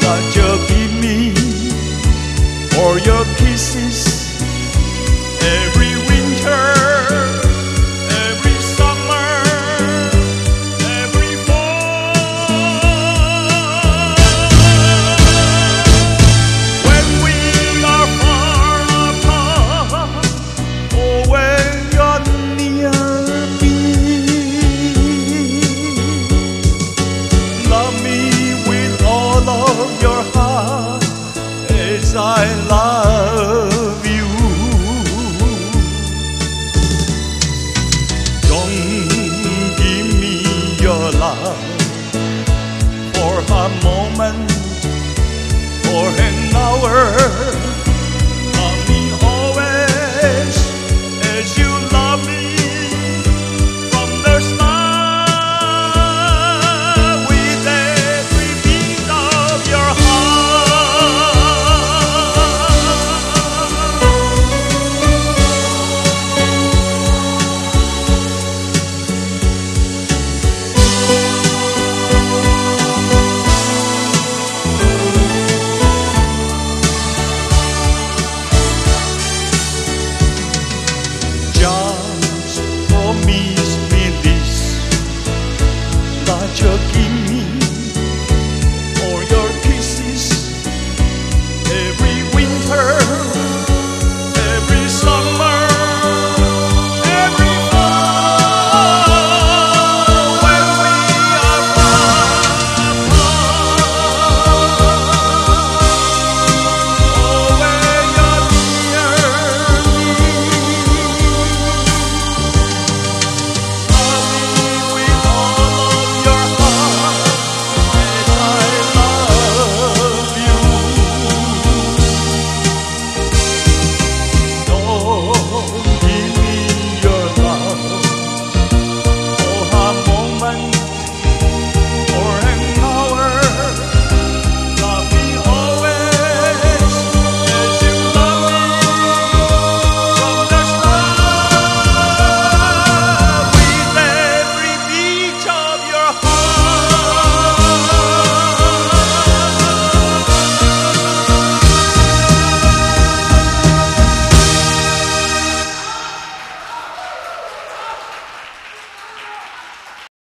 that you give me, for your kisses every winter, every summer, every fall. When we are far apart, or when you're near me, love me with all of your heart as I love you. Don't give me your love for a moment, for an hour.